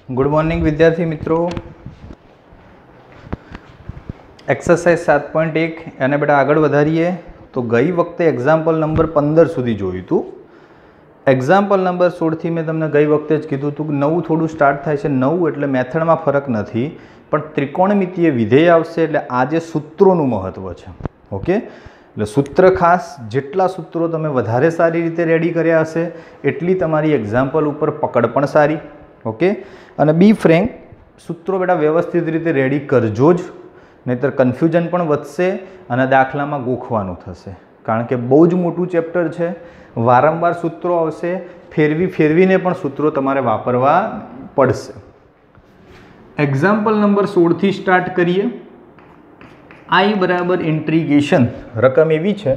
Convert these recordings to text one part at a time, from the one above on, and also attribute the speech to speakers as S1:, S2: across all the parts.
S1: Good morning विद्यार्थी मित्रों। Exercise 7.1 एने बेटा आगळ वधारीए तो गई वखते एक्जाम्पल नंबर 15 सुधी जोयुं हतुं। एक्जाम्पल नंबर 16 थी मैं तमने गई वखते ज कीधुं हतुं कि नवुं थोडुं स्टार्ट थाय छे। नवुं एटले मेथडमां फरक नथी पण त्रिकोणमितीय विधेय आवशे एटले आ जे सूत्रोनुं महत्व छे। ओके, એટલે सूत्र खास જેટલા सूत्रों તમે વધારે સારી રીતે રેડી કર્યા હશે એટલી તમારી એક્ઝામ્પલ ઉપર પકડ પણ સારી। ओके, અને બી ફ્રેન્ક सूत्रों बेटा व्यवस्थित रीते रेडी करजो ज, नहींतर कन्फ्यूजन पण वधशे અને દાખલામાં ગોખવાનું થશે। કારણ કે બહુ જ મોટું ચેપ્ટર છે, વારંવાર सूत्रों આવશે, ફેરવી ફેરવીને પણ सूत्रों તમારે વાપરવા પડશે। એક્ઝામ્પલ નંબર 16 થી સ્ટાર્ટ કરીએ। आई बराबर इंट्रीगेशन रकम एवी है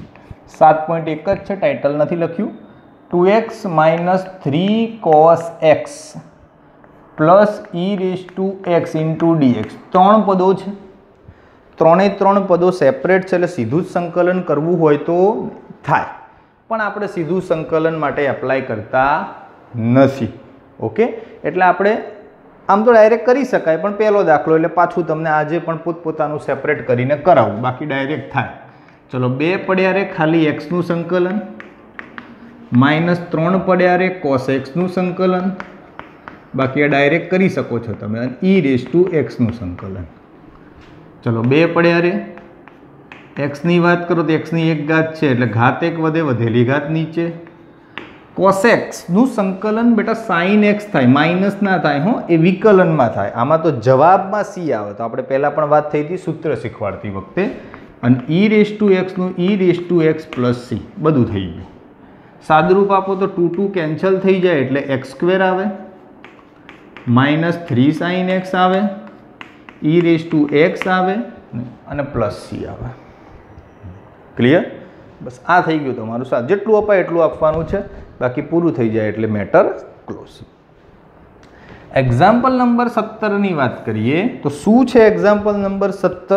S1: 7.1 ज छे, टाइटल नहीं लख्यू। 2x minus 3 cos x plus e⁻x into dx 3 पदों है। त्रे 3 पदों सेपरेट है, सीधू ज संकलन करवू होय तो थाय, पण आपणे सीधू संकलन माटे एप्लाय करता नथी। ओके, एटले आपणे आम तो डायरेक्ट करी शकाय, पण पहलो दाखलो एटले पाछुं तमने आजे पण पोतपोतानुं सेपरेट करीने करावुं, बाकी डायरेक्ट थाय। चलो 2 पड्या रे खाली x नुं संकलन, माइनस 3 पड्या रे cos x नुं संकलन, बाकी आ डायरेक्ट करी शको छो तमे। e⁻x नुं संकलन। चलो 2 पड्या रे x नी वात करो तो x नी एक घात छे एटले घात 1 वधे, वधेली घात नीचे। cos x નું સંકલન બેટા sin x થાય, માઇનસ ના થાય હો, એ વિકલનમાં થાય। આમાં તો જવાબમાં c આવે, તો આપણે પહેલા પણ વાત થઈ હતી સૂત્ર શીખવાડતી વખતે। અને e⁻x નું e⁻x પ્લસ c બધું થઈ ગયું। સાદરૂપ આપો તો 2 2 કેન્સલ થઈ જાય એટલે x² આવે, માઇનસ 3 sin x આવે, e⁻x આવે અને પ્લસ c આવે। ક્લિયર? बस आ थई गयुं तमारुं साथ। जेटलुं अपाय एटलुं आपवानुं छे, बाकी पूरुं थई जाय एटले मैटर क्लोज। एक्जाम्पल नंबर 17 नी वात करीए तो शुं छे एक्जाम्पल नंबर 17?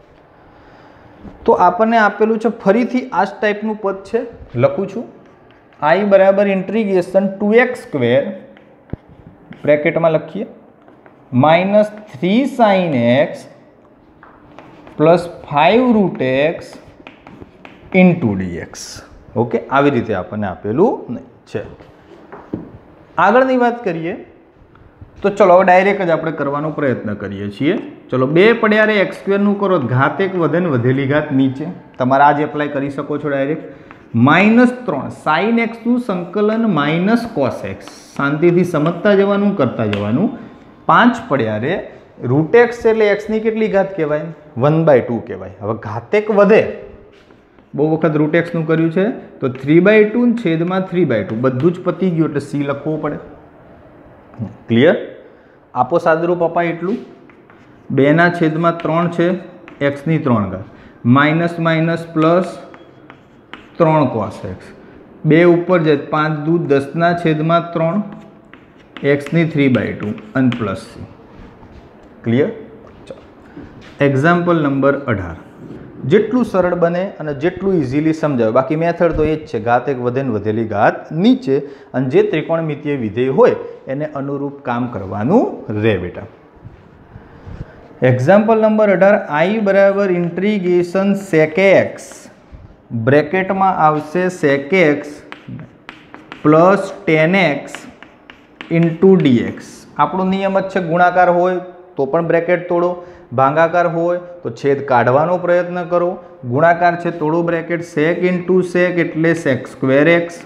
S1: तो आपने आपेलुं छे फरीथी आ ज टाइपनुं पद छे, लखुं छुं। आई बराबर इंट्रीगेशन 2x² ब्रेकेटमां लखीए minus 3 sin x plus 5√x into dx। Okay, આવી રીતે આપણને આપેલું છે। આગળની વાત કરીએ તો ચલો હવે ડાયરેક્ટ જ આપણે કરવાનો પ્રયત્ન કરીએ છીએ। ચલો 2 પડ્યા રે x² નું કરો, ઘાત 1 વધે ને વધેલી ઘાત નીચે, તમારે આ જ એપ્લાય કરી શકો છો ડાયરેક્ટ। માઇનસ 3 sin x નું સંકલન માઇનસ cos x, શાંતિથી સમજતા જવાનું, કરતા જવાનું। 5 પડ્યા રે √x એટલે x ની કેટલી ઘાત કહેવાય? 1/2 કહેવાય। હવે ઘાત 1 વધે, બહુ વખત √x નું કર્યું છે તો 3/2 છેદમાં 3/2 બધું જ પતી ગયું એટલે c લખવું પડે। ક્લિયર? આપો સાદરૂપ અપાય એટલું 2 ના છેદમાં 3 છે, x ની 3 ઘાત, minus minus plus 3 cos x, 2 ઉપર જાય 5 દૂ 10 ના છેદમાં 3, x ની 3/2 અને plus c। Clear? Example number 18 જેટલું સરળ બને અને જેટલું ઇઝીલી સમજાવે, બાકી મેથડ તો એ જ છે, ઘાત 1 વધે ને વધેલી ઘાત નીચે, અને જે ત્રિકોણમિતીય વિધેય હોય એને અનુરૂપ કામ કરવાનું રહે બેટા। એક્ઝામ્પલ નંબર 18 आई बराबर इंट्रीगेशन sec x બ્રેકેટમાં આવશે sec x plus tan x into dx। આપણો નિયમ જ છે ગુણાકાર હોય તો પણ બ્રેકેટ તોડો, ભાગાકાર હોય તો છેદ કાઢવાનો પ્રયત્ન કરો। ગુણાકાર છે તોડો બ્રેકેટ, sec ઇન્ટુ sec એટલે sec²x।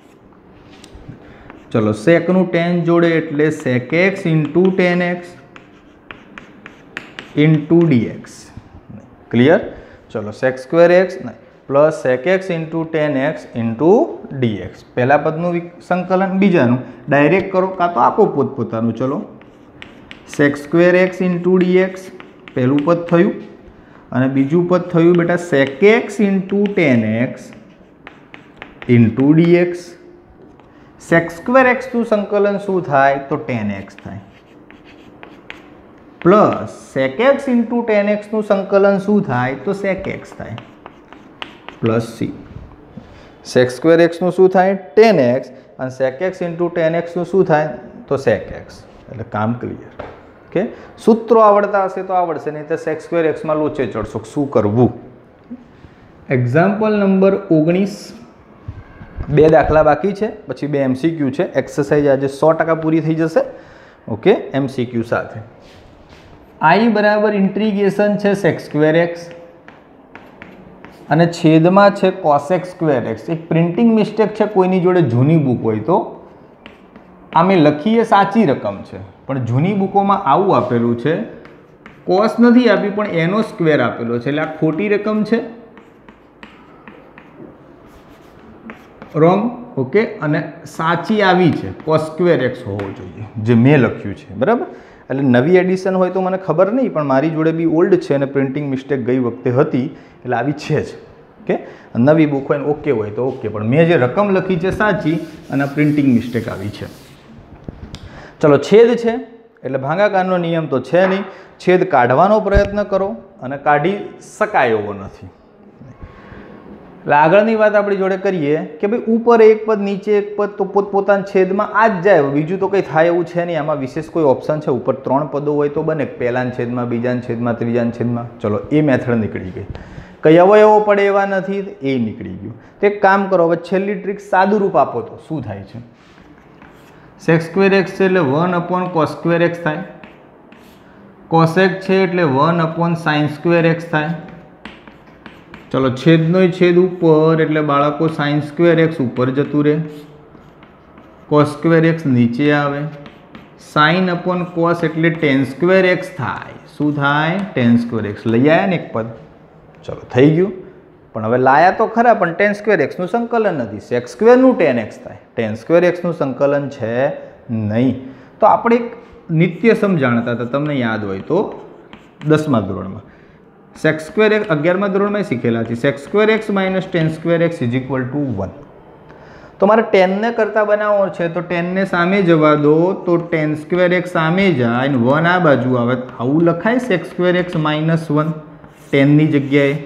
S1: ચલો sec નું tan જોડે એટલે sec x into tan x into dx। Clear? ચલો sec²x plus sec x into tan x into dx। પહેલા પદનું સંકલન, બીજાનું ડાયરેક્ટ કરો કાં તો આપો પોતપોતાનું। ચલો sec²x ઇન્ટુ dx પહેલું પદ થયું, અને બીજું પદ થયું બેટા sec x into tan x into dx। sec²x નું સંકલન શું થાય તો tan x થાય, plus sec x into tan x નું સંકલન શું થાય તો sec x થાય, પ્લસ c। sec²x નું શું થાય tan x, અને sec x into tan x નું શું થાય તો sec x। એટલે કામ ક્લિયર. ઓકે, સૂત્રો આવડતા હશે તો આવડશે, નહીં તો સેક સ્ક્વેર એક્સમાં લોચે ચડશો. શું કરવું? એક્ઝામ્પલ નંબર 19, 2 દાખલા બાકી છે, પછી 2 MCQ છે. એક્સરસાઇઝ આજે 100% પૂરી થઈ જશે. ઓકે, MCQ સાથે I બરાબર ઇન્ટિગ્રેશન છે સેક સ્ક્વેર એક્સ અને છેદમાં છે કોસેક સ્ક્વેર એક્સ. એક પ્રિન્ટિંગ મિસ્ટેક છે, કોઈની જોડે જૂની બુક હોય તો આમે લખીએ સાચી રકમ છે, પણ જૂની બુકોમાં આવું આપેલું છે, કોસ નથી આપી પણ એનો સ્ક્વેર આપેલો છે, એટલે આ ખોટી રકમ છે, રોંગ. ઓકે, અને સાચી આવી છે કોસ સ્ક્વેર એક્સ હોવો જોઈએ, જે મેં લખ્યું છે. બરાબર, એટલે નવી એડિશન હોય તો મને ખબર નહીં, પણ મારી જોડે બી ઓલ્ડ છે અને પ્રિન્ટિંગ મિસ્ટેક ગઈ વખતે હતી એટલે આવી છે જ. ઓકે, નવી બુક હોય ને ઓકે હોય તો ઓકે, પણ મેં જે રકમ લખી છે સાચી અને પ્રિન્ટિંગ મિસ્ટેક આવી છે. ચલો, છેદ છે એટલે ભાગાકારનો નિયમ તો છે નહીં. છેદ કાઢવાનો પ્રયત્ન કરો અને કાઢી શકાય એવો નથી. એટલે આગળની વાત આપણી જોડે કરીએ કે ભાઈ ઉપર એક પદ નીચે એક પદ તો પોતપોતાના છેદમાં આ જ જાય, બીજું તો કંઈ થાય એવું છે નહીં. આમાં વિશેષ કોઈ ઓપ્શન છે? ઉપર 3 પદો હોય તો બને, પહેલાના છેદમાં, બીજાના છેદમાં, ત્રીજાના છેદમાં. ચલો, એ મેથડ નીકળી ગઈ. કઈ અવયવો પડે એવા નથી, એ નીકળી ગયું. તો એક કામ કરો, હવે છેલ્લી ટ્રીક સાદું રૂપ આપો તો શું થાય છે? સેક સ્ક્વેર એક્સ છે એટલે 1/cos સ્ક્વેર એક્સ થાય. કોસેક છે એટલે 1/sin સ્ક્વેર એક્સ થાય. ચલો, છેદનો છેદ ઉપર એટલે બાળકો sin સ્ક્વેર એક્સ ઉપર જતું રહે, cos સ્ક્વેર એક્સ નીચે આવે. sin/cos એટલે tan સ્ક્વેર એક્સ થાય. શું થાય? tan square x. લઈ આવ્યા ને એક પદ. ચલો, થઈ ગયું. પણ હવે લાયા તો ખરા, પણ tan સ્ક્વેર એક્સનું સંકલન નથી. સેક સ્ક્વેરનું tan એક્સ થાય, tan સ્ક્વેર એક્સનું સંકલન છે નહીં. તો આપણે એક નિત્ય સમજાણતા હતા, તમને યાદ હોય તો 10મા ધોરણમાં. સેક સ્ક્વેર એક્સ 11મા ધોરણમાં શીખેલા છે. Sec square x minus tan square x is equal to 1. તો મારે ટેનને કરતાં બનાવવો છે તો ટેનને સામે જવા દો, તો tan સ્ક્વેર એક્સ સામે જાય અને 1 આ બાજુ આવે. આવું લખાય સેક સ્ક્વેર એક્સ માઇનસ 1 ટેનની જગ્યાએ.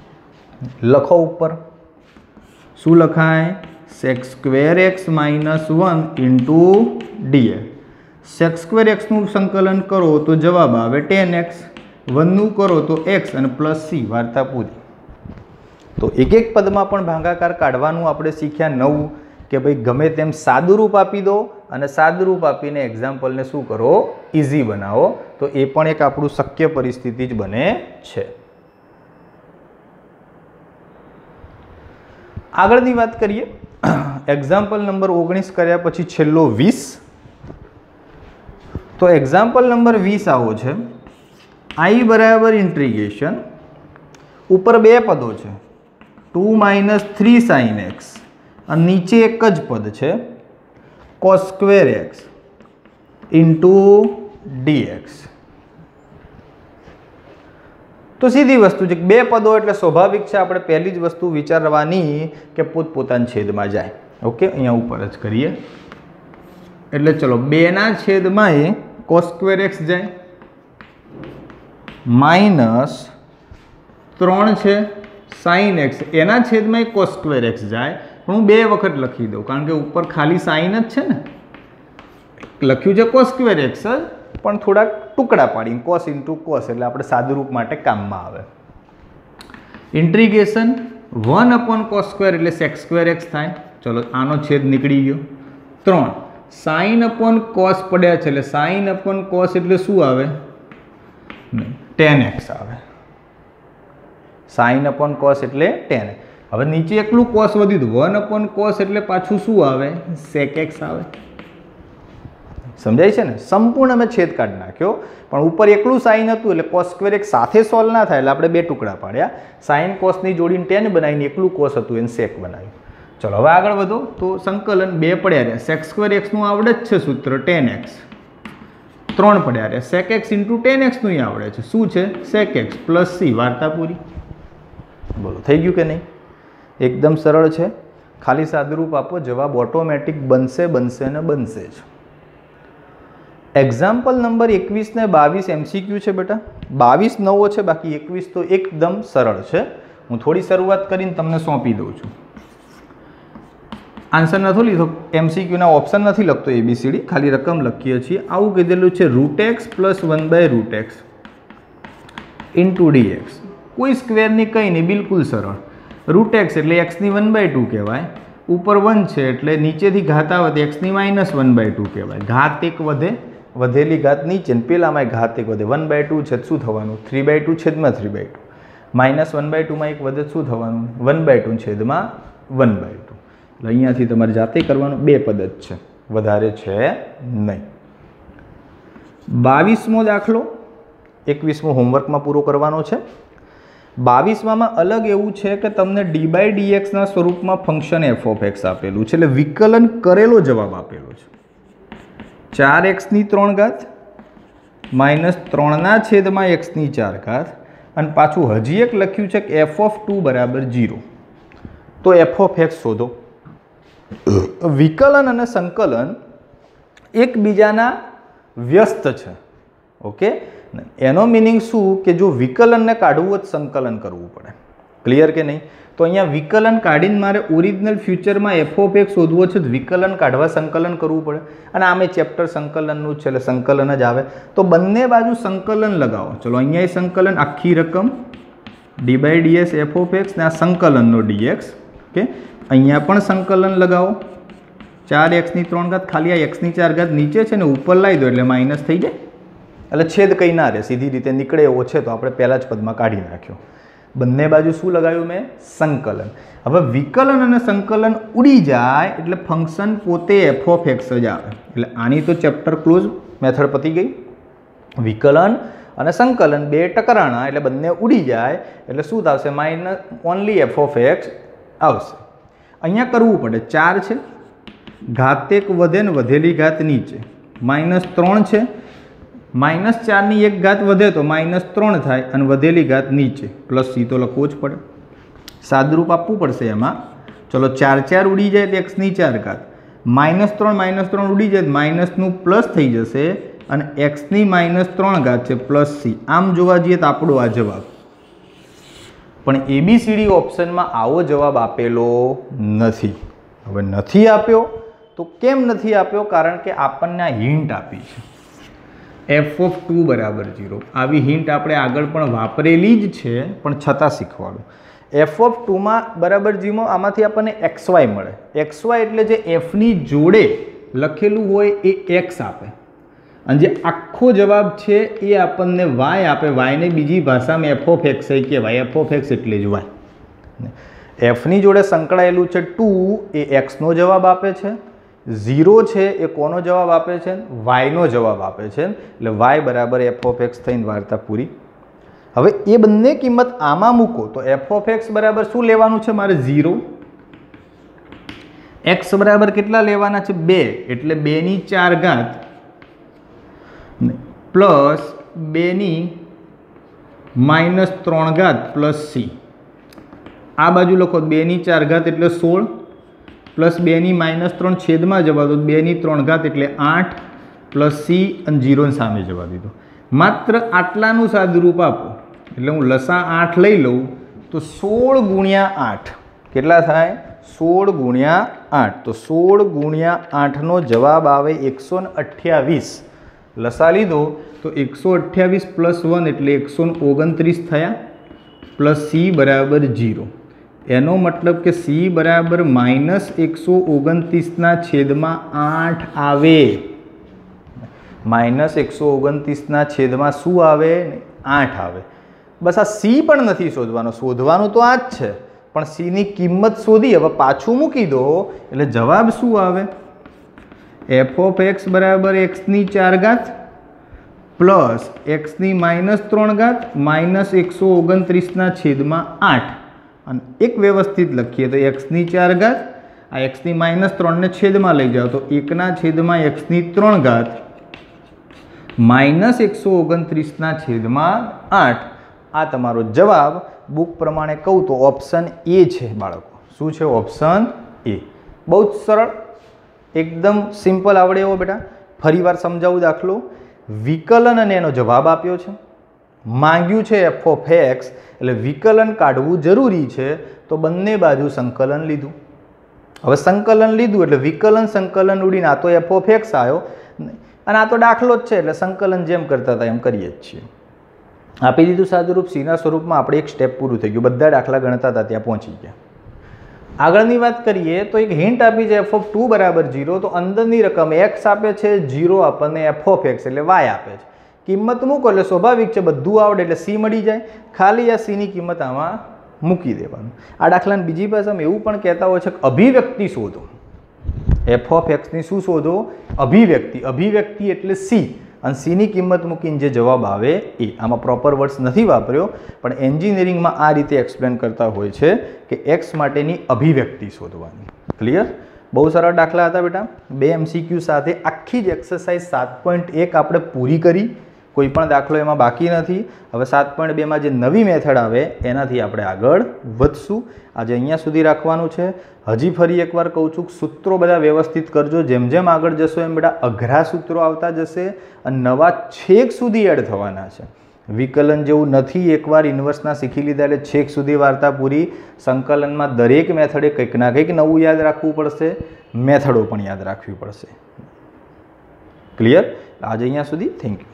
S1: લખો ઉપર શું લખાય? Sec square x minus 1 into dx. Sec square એક્સનું સંકલન કરો તો જવાબ આવે tan એક્સ. 1નું કરો તો x અને પ્લસ c. વાર્તા પૂરી. તો એક એક પદમાં પણ ભાગાકાર કાઢવાનું આપણે શીખ્યા. નવું કે ભાઈ ગમે તેમ સાદું રૂપ આપી દો અને સાદું રૂપ આપીને એક્ઝામ્પલને શું કરો? ઇઝી બનાવો. તો એ પણ એક આપણું શક્ય પરિસ્થિતિ જ બને છે. આગળની વાત કરીએ. એક્ઝામ્પલ નંબર 19 કર્યા પછી છેલ્લો 20. તો એક્ઝામ્પલ નંબર 20 આવો છે. I બરાબર ઇન્ટિગ્રેશન, ઉપર 2 પદો છે, 2 - 3 sin x અને નીચે એક જ પદ છે cos square x into dx. તો સીધી વસ્તુ છે, 2 પદો એટલે સ્વાભાવિક છે આપણે પહેલી જ વસ્તુ વિચારવાની કે પોતપોતાના છેદમાં જાય. ઓકે, અહીંયા ઉપર જ કરીએ. એટલે ચલો, 2ના છેદમાં એ cos સ્ક્વેર એક્સ જાય, માઇનસ 3 છે sin એક્સ, એના છેદમાં cos સ્ક્વેર એક્સ જાય. પણ હું 2 વખત લખી દઉં કારણ કે ઉપર ખાલી sin જ છે ને, લખ્યું છે cos સ્ક્વેર એક્સ જ, પણ થોડાક ટુકડા પાડીને cos ઇન્ટુ cos, એટલે આપણે સાદું રૂપ માટે કામમાં આવે. ઇન્ટિગ્રેશન 1/cos સ્ક્વેર એટલે sec સ્ક્વેર એક્સ થાય. ચલો, આનો છેદ નીકળી ગયો. 3 sin/cos પડ્યા છે એટલે sin/cos એટલે શું આવે? tan x આવે. sin/cos એટલે tan. હવે નીચે એકલું cos વધ્યું, 1/cos એટલે પાછું શું આવે? sec x આવે. સમજાય છે ને? સંપૂર્ણ મેં છેદ કાઢી નાખ્યો, પણ ઉપર એકલું sin હતું એટલે cos સ્ક્વેર એક્સ સાથે સોલ્વ ના થાય એટલે આપણે 2 ટુકડા પાડ્યા. sin cosની જોડીને tan બનાવીને એકલું cos હતું એને sec બનાવ્યું. ચલો, હવે આગળ વધો. તો સંકલન 2 પડ્યા રહ્યા. sec સ્ક્વેર એક્સનું આવડે જ છે સૂત્ર tan x. 3 પડ્યા રહ્યા. sec x into tan x નું આવડે છે. શું છે? sec x plus c. વાર્તા પૂરી. બોલો, થઈ ગયું કે નહીં? એકદમ સરળ છે. ખાલી સાદુરૂપ આપો, જવાબ ઓટોમેટિક બનશે ને બનશે જ. એક્ઝામ્પલ નંબર 21 ને 22 MCQ છે બેટા. 22 નવો છે, બાકી 21 તો એકદમ સરળ છે. હું થોડી શરૂઆત કરીને તમને સોંપી દઉં છું. આન્સર નથી લીધો, MCQના ઓપ્શન નથી લખતો ABCD, ખાલી રકમ લખીએ છીએ. આવું કીધેલું છે √x + 1/√x ઇન્ટુ dx. કોઈ સ્ક્વેરની કંઈ નહીં, બિલકુલ સરળ. √x એટલે x ની 1/2 કહેવાય, ઉપર 1 છે એટલે નીચેથી ઘાત આવે તો x ની -1/2 કહેવાય. ઘાત એક વધે, વધેલી ઘાત નીચે, ને પેલામાં ઘાત એક વધે. 1/2 છે શું થવાનું? 3/2 છેદમાં 3/2. -1/2 માં એક વધે શું થવાનું? 1/2 છેદમાં 1/2. એટલે અહીંયાથી તમારે જાતે કરવાનું, બે પદ જ છે, વધારે છે નહીં. 22મો દાખલો 21મો હોમવર્કમાં પૂરો કરવાનો છે. 22માં અલગ એવું છે કે તમને d/dx ના સ્વરૂપમાં ફંક્શન f(x) આપેલું છે, એટલે વિકલન કરેલો જવાબ આપેલો છે. 4x ની 3 ઘાત -3/x ની 4 ઘાત, અને પાછું હજી એક લખ્યું છે કે f(2) = 0. તો f(x) શોધો. વિકલન અને સંકલન એકબીજાના વ્યસ્ત છે. ઓકે, એનો મિનિંગ શું કે જો વિકલનને કાઢવું હોય તો સંકલન કરવું પડે. ક્લિયર કે નહીં? તો અહીંયા વિકલન કાઢીને મારે ઓરિજિનલ ફ્યુચરમાં f(x) શોધવો છે, તો વિકલન કાઢવા સંકલન કરવું પડે. અને આમે ચેપ્ટર સંકલનનું છે એટલે સંકલન જ આવે. તો બંને બાજુ સંકલન લગાવો. ચલો અહીંયા સંકલન, આખી રકમ d/ds f(x) ને આ સંકલનનો dx. ઓકે, અહીંયા પણ સંકલન લગાવો. 4x ની 3 ઘાત, ખાલી આ x ની 4 ઘાત નીચે છે ને ઉપર લાવી દો એટલે માઇનસ થઈ જાય. એટલે છેદ કંઈ ના રહે, સીધી રીતે નીકળે એવો છે તો આપણે પહેલા જ પદમાં કાઢી નાખ્યો. બંને બાજુ શું લગાવ્યું મેં? સંકલન. હવે વિકલન અને સંકલન ઉડી જાય એટલે ફંક્શન પોતે f(x) જ આવે. એટલે આની તો ચેપ્ટર ક્લોઝ, મેથડ પતી ગઈ. વિકલન અને સંકલન બે ટકરાણા એટલે બંને ઉડી જાય એટલે શું થશે? ઓનલી f(x) આવશે. અહીંયા કરવું પડે. 4 છે, ઘાત એક વધે ને વધેલી ઘાત નીચે, -3 છે, -4 ની 1 ઘાત વધે તો -3 થાય, અને વધેલી ઘાત નીચે, +c તો લખવું જ પડે. સાદરૂપ આપવું પડશે એમાં. ચલો 4 ઉડી જાય એટલે x ની 4 ઘાત, -3 ઉડી જાય માઇનસનું પ્લસ થઈ જશે, અને x ની -3 ઘાત છે +c. આમ જોવા જઈએ તો આપણો આ જવાબ. પણ ABCD ઓપ્શનમાં આવો જવાબ આપેલો નથી. હવે નથી આપ્યો તો કેમ નથી આપ્યો? કારણ કે આપણને આ હિન્ટ આપી છે f(2) = 0. આવી હિન્ટ આપણે આગળ પણ વાપરેલી જ છે, પણ છતાં શીખવાડું. f(2) = 0 આમાંથી આપણને xy મળે. xy એટલે જે f ની જોડે લખેલું હોય એ x આપે, અને જે આખો જવાબ છે એ આપણને y આપે. y ને બીજી ભાષામાં f(x) કહેવાય. f(x) એટલે જ y. f ની જોડે સંકળાયેલું છે 2 એ x નો જવાબ આપે છે, 0 છે એ કોનો જવાબ આપે છે? y નો જવાબ આપે છે. એટલે y = f(x) થઈને વાર્તા પૂરી. હવે એ બંને કિંમત આમાં મૂકો તો f(x) બરાબર શું લેવાનું છે મારે? 0. x બરાબર કેટલા લેવાના છે? 2, એટલે 2 ની 4 ઘાત પ્લસ 2 ની -3 ઘાત +c. આ બાજુ લખો 2 ની 4 ઘાત એટલે 16, પ્લસ 2 ની -3 છેદમાં જવા દો, 2 ની 3 ઘાત એટલે 8, પ્લસ c અને 0 ની સામે જવા દીધો. માત્ર આટલાનું સાદુરૂપ આપો એટલે હું લસા 8 લઈ લઉં તો 16 × 8 કેટલા થાય? 16 × 8. તો 16 × 8 નો જવાબ આવે 128. લસા લીધો તો 128 + 1 એટલે 129 થયા, પ્લસ c = 0. એનો મતલબ કે c = -129/8 આવે. -129/8 શું આવે? 8 આવે. બસ આ c પણ નથી શોધવાનો, શોધવાનું તો આ જ છે, પણ c ની કિંમત શોધી હવે પાછું મૂકી દો એટલે જવાબ શું આવે? f(x) = x ની 4 ઘાત પ્લસ x ની -3 ઘાત -129/8. અને એક વ્યવસ્થિત લખીએ તો x ની 4 ઘાત, આ x ની -3 ને છેદમાં લઈ જાઓ તો 1/x ની 3 ઘાત -129/8. આ તમારો જવાબ. બુક પ્રમાણે કહું તો ઓપ્શન એ છે બાળકો. શું છે? Option A. બહુ જ સરળ, એકદમ સિમ્પલ આવડે એવો. બેટા ફરીવાર સમજાવું દાખલો. વિકલન અને એનો જવાબ આપ્યો છે, માંગ્યું છે f(x) એટલે વિકલન કાઢવું જરૂરી છે, તો બંને બાજુ સંકલન લીધું. હવે સંકલન લીધું એટલે વિકલન સંકલન ઉડીને આ તો એફ ઓફ એક્સ આવ્યો અને આ તો દાખલો જ છે એટલે સંકલન જેમ કરતા હતા એમ કરીએ જ છીએ. આપી દીધું સાદુરૂપ. સીના સ્વરૂપમાં આપણે એક સ્ટેપ પૂરું થઈ ગયું. બધા દાખલા ગણતા હતા ત્યાં પહોંચી ગયા. આગળની વાત કરીએ તો એક હિન્ટ આપી છે એફ ઓફ 2 બરાબર 0. તો અંદરની રકમ એક્સ આપે છે, 0 આપણને એફ ઓફ એક્સ એટલે વાય આપે છે. કિંમત મૂકો એટલે સ્વાભાવિક છે બધું આવડે એટલે સી મળી જાય. ખાલી આ સીની કિંમત આમાં મૂકી દેવાનું. આ દાખલાને બીજી ભાષામાં એવું પણ કહેતા હોય છે કે અભિવ્યક્તિ શોધો. એફ ઓફ એક્સની શું શોધો? અભિવ્યક્તિ. અભિવ્યક્તિ એટલે સી અને સીની કિંમત મૂકીને જે જવાબ આવે એ. આમાં પ્રોપર વર્ડ્સ નથી વાપર્યો પણ એન્જિનિયરિંગમાં આ રીતે એક્સપ્લેન કરતા હોય છે કે એક્સ માટેની અભિવ્યક્તિ શોધવાની. ક્લિયર? બહુ સારા દાખલા હતા બેટા. 2 MCQ સાથે આખી જ એક્સરસાઇઝ 7.1 આપણે પૂરી કરી. કોઈ પણ દાખલો એમાં બાકી નથી. હવે 7.2માં જે નવી મેથડ આવે એનાથી આપણે આગળ વધશું. આજે અહીંયા સુધી રાખવાનું છે. હજી ફરી એકવાર કહું છું સૂત્રો બધા વ્યવસ્થિત કરજો. જેમ જેમ આગળ જશો એમ બેટા અઘરા સૂત્રો આવતા જશે અને નવા છેક સુધી એડ થવાના છે. વિકલન જેવું નથી. એકવાર ઇન્વર્સના શીખી લીધા એટલે છેક સુધી વાર્તા પૂરી. સંકલનમાં દરેક મેથડે કંઈક ના કંઈક નવું યાદ રાખવું પડશે. મેથડો પણ યાદ રાખવી પડશે. ક્લિયર? આજે અહીંયા સુધી. Thank you.